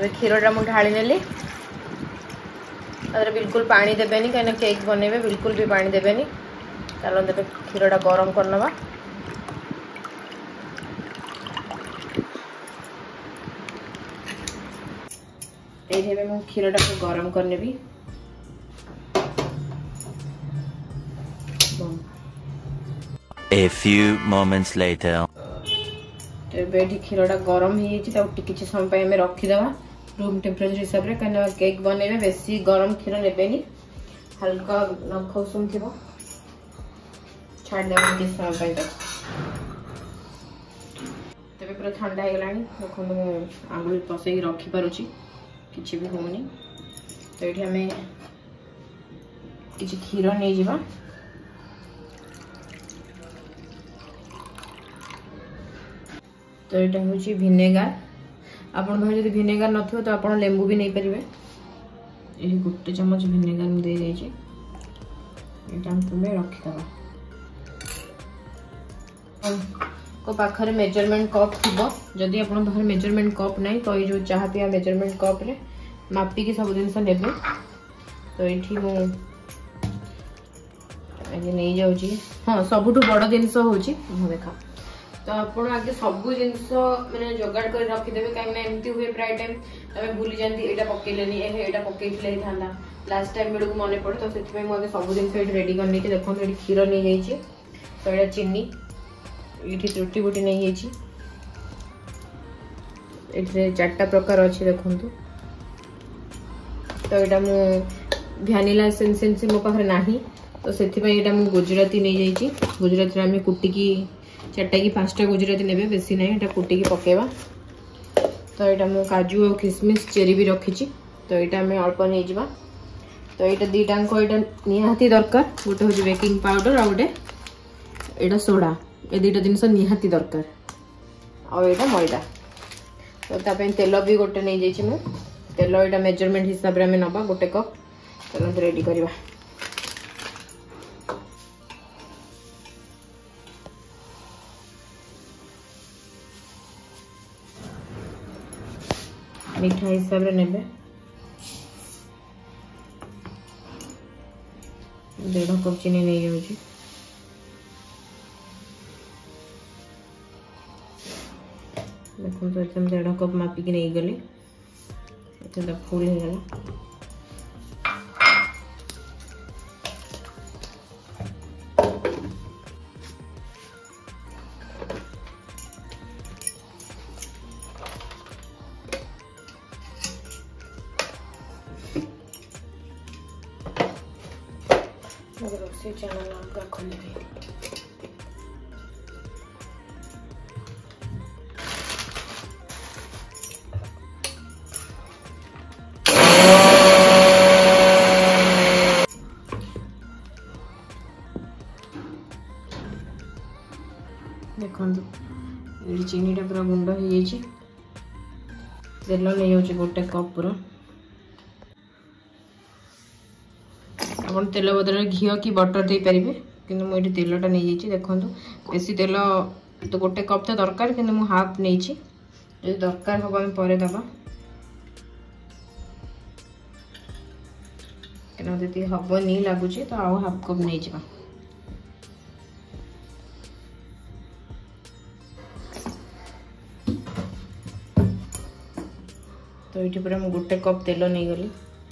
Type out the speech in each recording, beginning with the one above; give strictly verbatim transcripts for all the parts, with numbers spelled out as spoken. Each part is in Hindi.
ए क्षीरटा मुझे ढाली नेली अरे बिल्कुल पानी देबेनी कहीं केक बनइबे बिल्कुल भी पानी देबेनी। चलो देवे क्षीरटा गरम करनवा ये मैं क्षीरटा को गरम करने भी A few moments later तो बेटी क्षीरटा गरम ही तो किसी समय आम रखीदे रूम टेम्परेचर हिसाब से कहीं केक बनइबे बेसी गरम क्षीर नेबेनी हल्का नख उषुम थी छाड़दे किसी समय तक तेरे पूरा ठंडा हो गलानी देखो आंगुल पसई रखिपारुची किसी भी होनी तो ये आम किसी क्षीर नहीं जावा तो यहाँ हूँ भिनेगार आपन घर जब भिनेगार न तो आप लेंबू भी नहीं पारे ये गोटे चम्मच भिनेगार मुझे दे रखीदबा को पाखरे मेजरमेंट कप थी जदि आप मेजरमेंट कप ना तो ये जो चाह पिया मेजरमेंट कप रे मापिकी सब जिन ने तो ये नहीं जाऊँ हाँ सबुठ बड़ जिनस हूँ देखा तो आप आगे सब जिनस मैंने जोगाड़ कर रखीदे कहीं एमती हुए प्राय टाइम तमें भूली जाती यहाँ पकईलेनी यहाँ पकई था लास्ट टाइम बेलू मन पड़े तो से मुझे सब जिन रेडी कर देखो ये क्षीर नहीं जाइए तो यहाँ चीनी ये त्रुटि बुटी नहीं जाइए चार्टा प्रकार अच्छी देखु तो यहाँ मु भ्यानिला एसेंस मो पाखे ना तो से गुजराती नहीं जाइए गुजराती आम कुटिकी चार्टा कि पांचटा गुजराती ने बेसी ना यहाँ कुटिकी पकेबा तो यहाँ मु काजू और किसमिस चेरी भी रखी तो यहाँ आम अल्प नहीं जावा तो यहाँ दीटाक यहाँ निहाती दरकार गोटे हूँ बेकिंग पाउडर आ गए यहाँ सोडा ये दुटा जिनस निहाती दरकार आईटा मैदा तो ताप तेल भी गोटे नहीं जाइए मु तेल यहाँ मेजरमेंट हिसाब से आम नवा गोटे कप चलो रेडी करवा मीठा हिसाब से नेबे डेढ़ कप चीनी नहीं जाऊँ देखो तो एकदम डेढ़ कप मापिकी नहीं गली तो फुल हो गला रोसे चैनल आपका खोल दे देखो चीनीटा पूरा गुंड हो जाइए तेल नहीं जाऊँ गोटे कप पूरा आप तेल बदल घी कि बटर दे पारे कि मुझे तेलटा नहीं जाइए देखो बेसी तेल तो गोटे कप तो दरकार कि मुझे हाफ नहीं जो दरकार हम आम पर दबा कि हम नहीं लगुच तो आउ हाफ कप नहीं जा तो ये पूरा गोटे कप तेल नहीं गली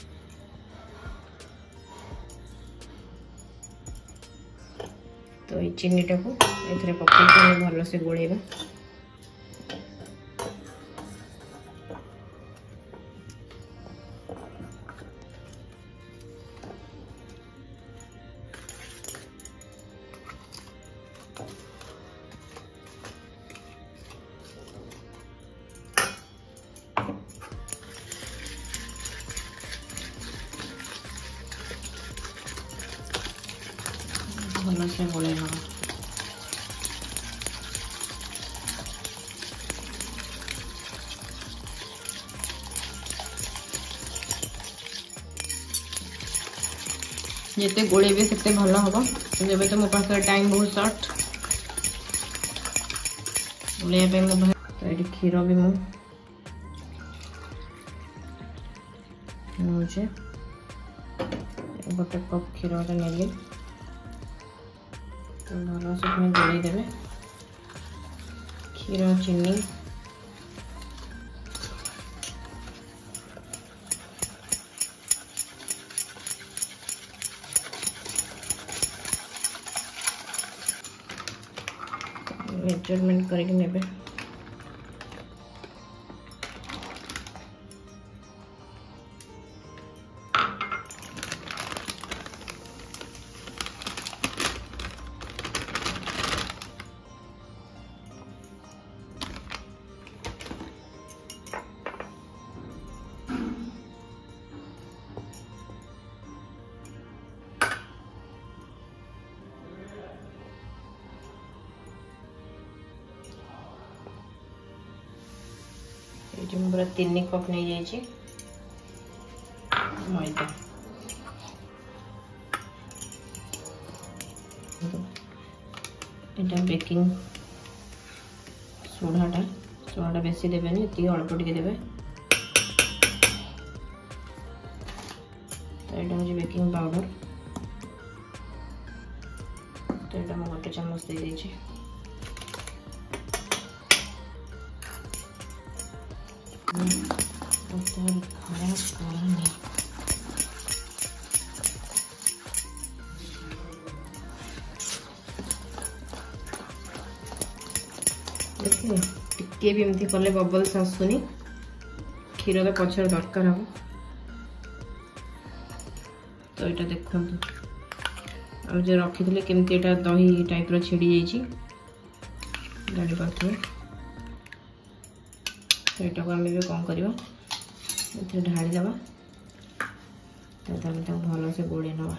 तो ये चीनीटा को ये पकड़ भल से गोलेबा भल से गोले जिते गोलेबे से भल हम जब तो मो पास टाइम बहुत सर्ट गोलैया मो तो ये क्षीर भी मु नौचे गोटे कप क्षीर नेली तो भल से पुणी गोल देवे क्षीर चीनी मेजरमेंट करके नेबे पूरा तीन कप नहीं जाइए मैदा यहाँ बेकिंग सोडाटा सोडाटा बेसी देवेनि ये अल्प टिके देवे तो यहाँ हूँ बेकिंग पाउडर तो यहाँ मुझे गोटे चामच दे देछि खराब करनी देखिए टिके भी एमती कले बबल्स आसुनी क्षीर तो पछर दरकार हम तो यहाँ देखो और जो रखी थे केमती एटा दही टाइप रो छिड़ी जाइए जानी पारे तो यहाँ को आम भी कौन करवा ढाड़ी दबा तो भल से गोड़े नवा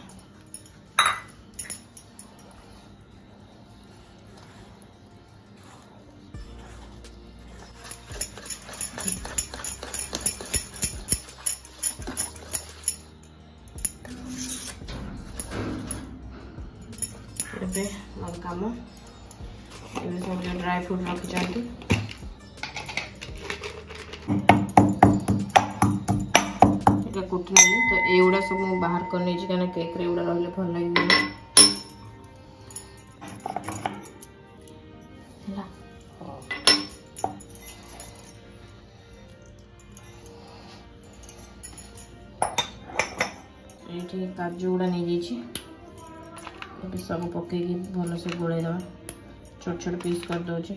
मोर कम सब जो ड्राई फ्रूट रखी कुटनी तो एगुड़ा सब बाहर कर नहीं कहीं केक रे एगुड़ा रहिले भल लगे ये काजू गुड़ा नहीं जाइए सब पकईकि भल से गोल दवा छोट छोट पीस कर दौचे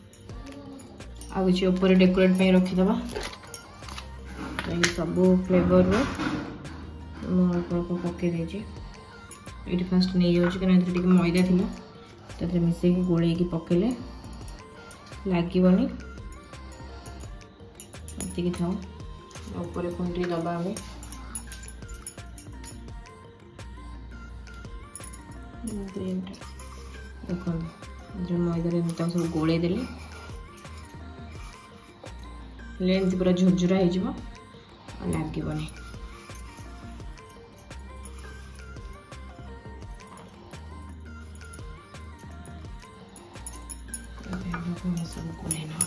आ किसी ऊपर डेकोरेट पे रखीदबा तो ये सब फ्लेवर रो अल्प अल्प पकई देची ये फास्ट नहीं जाऊँ कहीं मैदा थी तो मिसे गोल पकेले लगे ये था ऊपर पुणी दबा हमें देखो जो मैदा सब गोल देले लेंथ पूरा झुरझुरा हो लगे सब गोले ना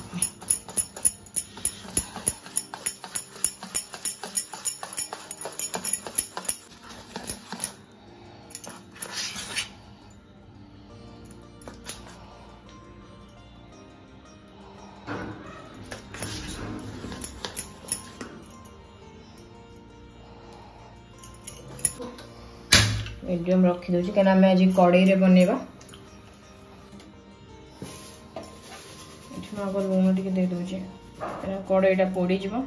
मीडियम रखी दूसरी क्या आम आज कड़ई रे बनवा आग लुण टे दे दूचे कड़ईटा पोड़ जा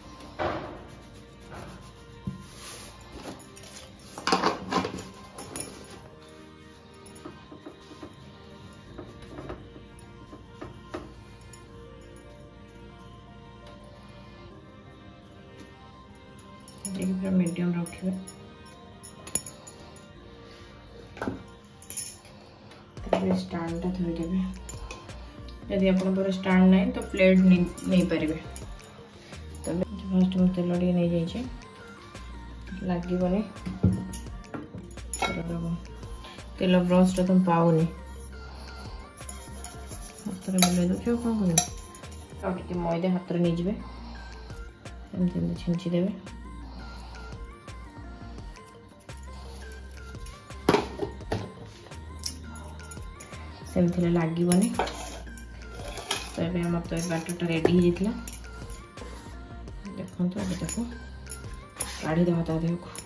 पूरा मीडियम रखिए स्टैंड थोड़ी यदि आप स्टैंड ना तो प्लेट नहीं पारे तो फास्ट मुझे तेल टे नहीं जाइए लगे तेल ब्रश टा तुम पाओनी हाथ में बुले दे कौन कर मैदा हाथ में नहीं एमती छींची देवे सेमती लगे तो ये आम तो बैटर रेडी हो जाता देखो अभी देखो काढ़ीदेवा ता देह को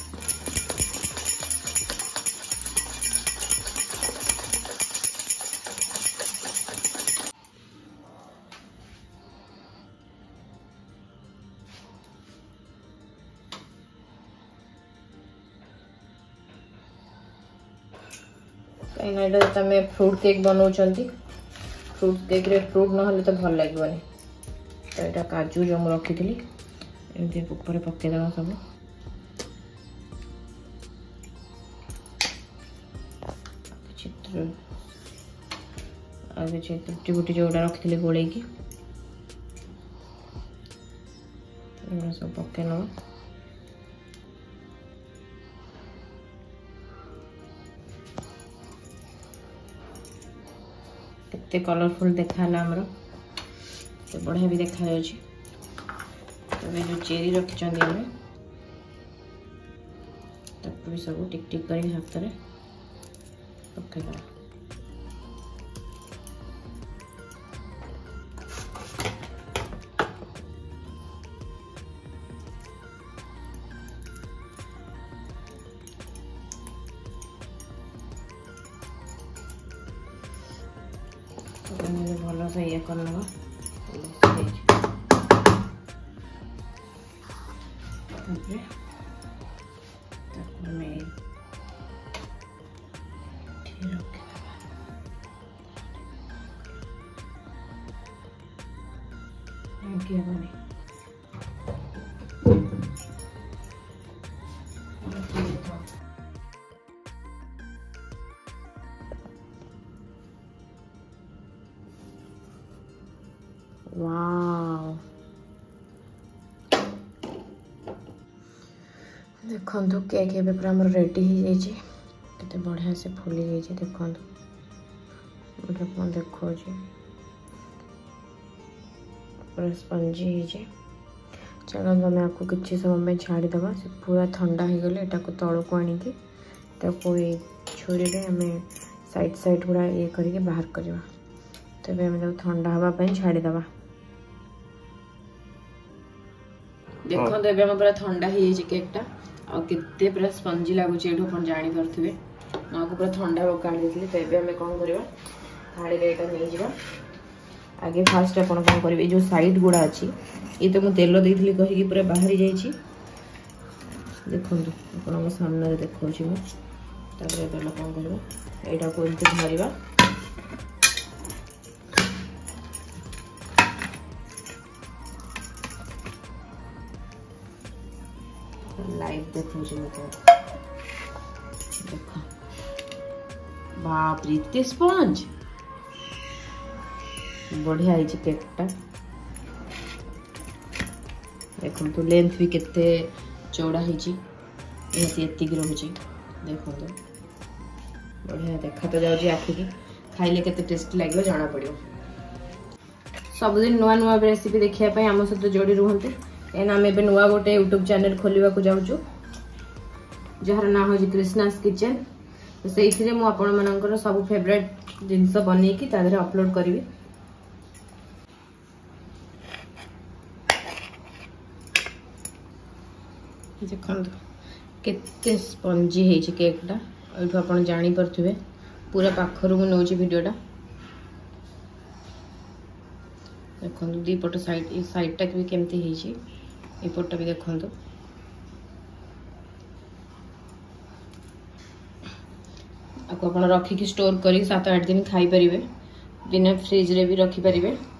कहीं तुम फ्रूट केक बनाऊँ फ्रूट केक रे फ्रूट ना तो भल लगे तो यहाँ काजू जो मुझे रखी थी एमती ऊपर पकईदेव सब चित्र गुटी गुटी जोड़ा रखी थी गोल सब पकई नवा केते कलरफुल देखाला हमरो तो बढ़िया भी देखा जाउची तबे जो चेरी रखिचंदी हमें तब भी सब टिक टिक करके हाथ रे पक्के करा भल से ये कर लगा वाव देखो केक ए पूरा आम रेडी हो जाते बढ़िया से फुली जाइए देखो कौन देखो पूरा स्पंजी हो चलो आम आपको किसी समय छाड़ीदे से पूरा ठंडा हो गले यहाँ तल को आणिकी छुरी में आम साइड साइड पूरा ये करके बाहर करवा तबे आम ठंडा हाँपाई छाड़ीदे देखो तो ये पूरा ठंडा हो केकटा आते पूरा स्पंजी लगुच ये जापे आपको पूरा ठंडा हो काढ़ी थी तो ये आम कौन करवा थाड़ी नहीं जावा आगे फास्ट आप कौन करेंगे जो साइड गुड़ा अच्छी ये तो मुझे तेल देती कहीकि पूरा बाहरी जाइए देखो आप सामने देखा मुझे तेल कौन कर यहाँ को एमती धरवा लाइव देखो देखो बाप रे स्पंज बढ़िया है केकटा देखो तो लेंथ भी केते चौड़ा है एति रोचे देखो तो बढ़िया देखा तो जाऊँ आखि की खाइले केते टेस्ट लगे जाना पड़ो सबुदिन नुआ नुआ रेसिपी देखापी आम सहित जोड़ी रुहते कहीं आम ए नुआ गोटे यूट्यूब चैनल खोलने को जाऊँ जार ना हूँ कृष्णास किचन तो से मुझे सब फेवरेट जिनस बनईकी तादेह अपलोड करी देखो केते स्पंजी है केकटा ये आप जापे पूरा पाखर मुझे नौची वीडियोटा देखो दी पट साइड ये साइडटा भी केमती है एपटा भी देखो आपको आप रखिकी स्टोर कर सात आठ दिन खाई पारे दिन फ्रिज रे भी रखिपारे।